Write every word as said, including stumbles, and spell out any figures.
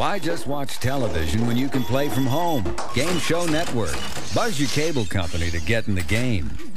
Why just watch television when you can play from home? Game Show Network. Buzz your cable company to get in the game.